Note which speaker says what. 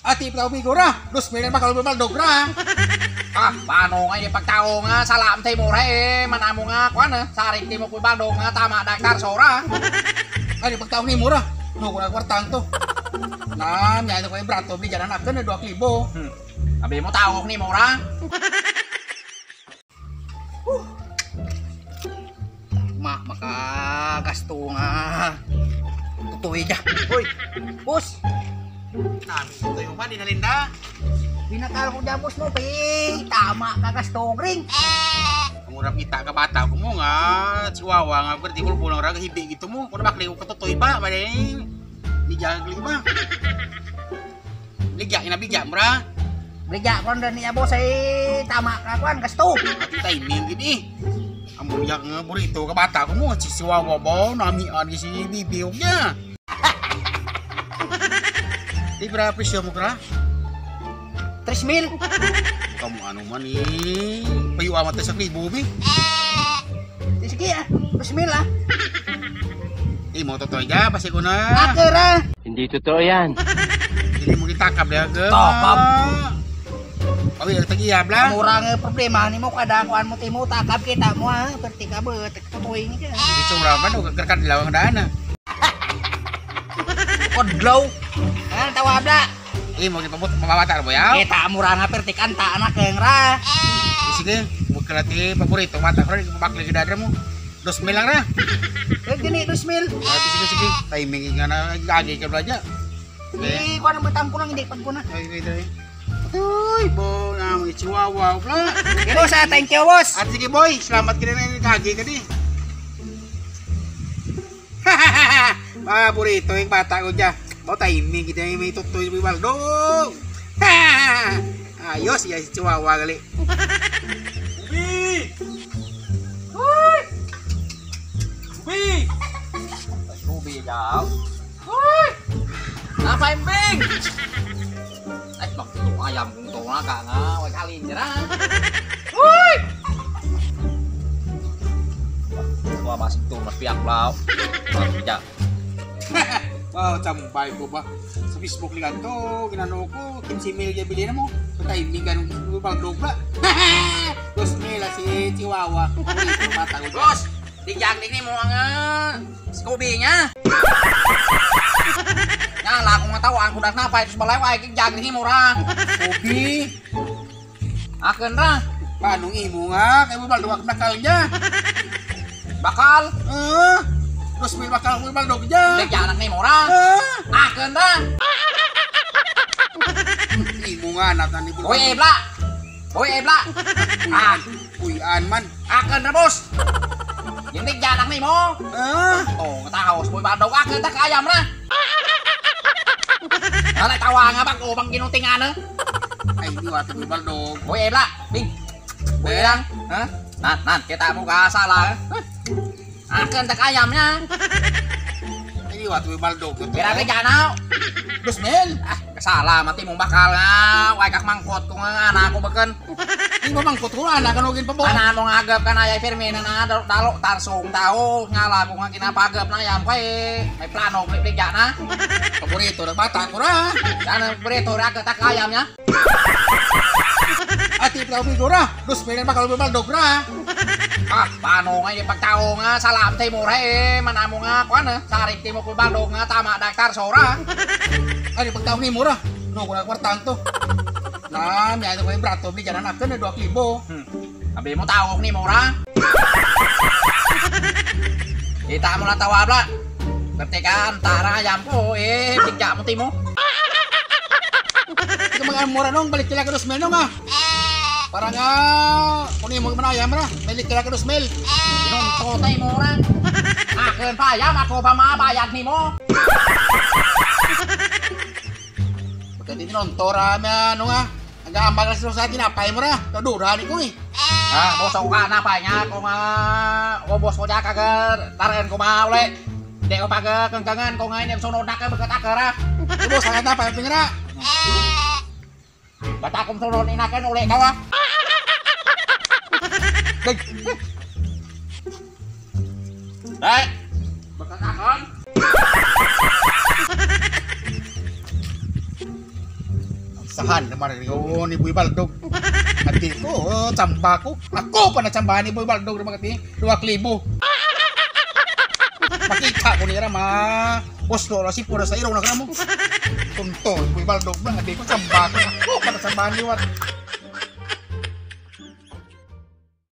Speaker 1: Ati pitaw bigura, dus million bakal bumaldog ra.
Speaker 2: Paano nga yung pagtao nga salam tayo mo manamo nga kuan saring timo ko baldog nga tama daktar sora.
Speaker 1: Ani pagtaw ni mura. No ko nagwartang to. Nam, yan ko yung brato bigyan anak na 2,000.
Speaker 2: Sabi mo tawag ni Mora.
Speaker 1: Makagasto nga. Tutuwi dya. Uy, boss.
Speaker 2: Nami ito yung ba, dinalinda.
Speaker 1: Binakal ko dyan, boss mo, tama kagasto ring.
Speaker 2: Murang kita ka bata ko mo nga, chihuahua nga, berarti ko pulang raga, hibi gitu mo. Kung bakli ko katutoy pa, balik. Ligya ba? Ligya, inabigya mo ra.
Speaker 1: Bigyan ko na niya, boss, tama ka kuan gasto.
Speaker 2: Ati timing gini. Ang buyak nga burrito ka bata ko mo, si chihuahua ba, namian si bibiyog niya. Di berapa presyo mo kra?
Speaker 1: 3,000.
Speaker 2: Kamu ano man payo amat sa kribo bi.
Speaker 1: Sige 3,000 ah.
Speaker 2: Mo totoo ya, pasti ko na.
Speaker 1: Akira.
Speaker 3: Hindi totoo yan.
Speaker 2: Hindi mo kitakap dia ke.
Speaker 1: Takap.
Speaker 2: Abi tagiyab lang.
Speaker 1: Murang problema ni mo kada kuan mo timo takap kita mo ha. Perti ka beut tutoy ni ka.
Speaker 2: Itu berapa do kerkan di lawang dana.
Speaker 1: Kodglow. Kan tawab la.
Speaker 2: Mau dipabot mamawatar mo ya.
Speaker 1: Kita murah nga pertik anta anak yang ra.
Speaker 2: Sige, bukalati paborito mata ko rin bakli ke dadra mo. 2,000 lang ra.
Speaker 1: Gini 2,000.
Speaker 2: Sige. Timing nga na gagi ka belajar.
Speaker 1: Di kuan betam ko lang hindi pag ko na.
Speaker 2: Ay. Uy, bo, na chihuahua pula.
Speaker 1: Boss, thank you boss.
Speaker 2: At sige boy, selamat ka na gagi ka di. Paborito yung bata ko dyan. Mau timing kita may tutoy ni Baldo. Ayos ya si chihuahua kali. Ubi. Uy. Ubi.
Speaker 1: Ruby daw.
Speaker 2: Uy.
Speaker 1: Apa embeng?
Speaker 2: Bak tu ayam kung to nga ka nga, wag halin dira. Uy. Gua masih tu mas piak lao. Ya.
Speaker 1: Campay ko ba? Sa Facebook ligan to, ginano ko, 15,000 yung bilhin mo. Sa timing ganun, baldog ba? 2,000 si Chihuahua. Ito mata ko.
Speaker 2: Bos, dijang ni mo nga Scooby nya. Nyala ko nga tahu aku dah napa terus balai wae kijang ni mo ra.
Speaker 1: Kopi,
Speaker 2: Akeun ra.
Speaker 1: paano imo nga? Kaya mo baldog ak nakalnya.
Speaker 2: Bakal
Speaker 1: 2,000 bakal mo baldog dyan.
Speaker 2: dijang ni mo ra. Akeun ra.
Speaker 1: Imo nga natan ni
Speaker 2: Boy ebla. Boy ebla.
Speaker 1: Uyan man.
Speaker 2: Akeun ra bos. Yung dijang ni mo. Oh, taos boy badog akeun ta ka ayam ra. Alay tawa nga bang bang ginutingan na.
Speaker 1: Ay, di wata mo baldog.
Speaker 2: Boy ebla, bing. Boy lang, ha? Nan, kita mo ka salah. Akeun ta ka ayam nya.
Speaker 1: Ay, di wata mo baldog.
Speaker 2: Kira ka janaw.
Speaker 1: 2,000.
Speaker 2: Salah mati mong bakal nga way kak mangkot ko nga anak ko beken.
Speaker 1: Di mo mangkot ko na kanugin pa po.
Speaker 2: Anak mo ngagap ka na ay Firmina na dalo tarsong tao ngala ko nga kinapagap na ayam ko may plano klik na.
Speaker 1: Paborito ng bata ko ra.
Speaker 2: Sana preto ra ka ta ka ayam nya.
Speaker 1: Ati pitaw bigura, 2,000 bakal bumaldog ra.
Speaker 2: Paano nga yung pagtao nga salam tayo mo manamo nga kuan saring timo ko baldog nga tama daktar sora.
Speaker 1: Ay, pagtaw ni mura. No, ko nagwartang to. Nam, yan ko yung brato bigyan anak na 2,000.
Speaker 2: Sabi mo tawag ni Mora. Kita mo na tawag la. Ketika antara ayam ko bigyan mo timo.
Speaker 1: Ito mga mura nung balik kila ka 2,000 nung ah. Para nga, kunin mo man ayam ra. Balik kila ka 2,000.
Speaker 2: Inunto tayo Mora. Akeun pa ayam ako pa mabayad ni mo.
Speaker 1: Pagkati nonto ra ano nga. Nag-aambag na sa tinapay mo ra. Kadura ni ko eh.
Speaker 2: Bosok ka na pa nya kung bos ko ka taran ko maule. Hindi ko pag kengkengan ko ngayon sunod na ka bekat akara.
Speaker 1: Ibo sa tinapay pingra.
Speaker 2: Bata kong sunod inakan uli ka wa. Bekat akan.
Speaker 1: Sahan naman yun ni Boy Baldog. Ati ko, tsamba ko. Ako pa natsambahan ni Boy Baldog naman ati. 2,000. Makita ko nila Oslo na si pura sa irong na mo. Tunto, Boy Baldog ba? Ati ko tsamba ko. Ako pa natsambahan ni Wat.